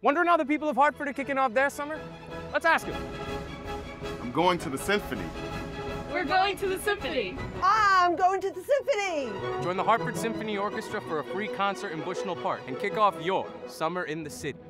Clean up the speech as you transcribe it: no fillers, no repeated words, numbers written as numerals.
Wondering how the people of Hartford are kicking off their summer? Let's ask them. I'm going to the symphony. We're going to the symphony. I'm going to the symphony. Join the Hartford Symphony Orchestra for a free concert in Bushnell Park and kick off your summer in the city.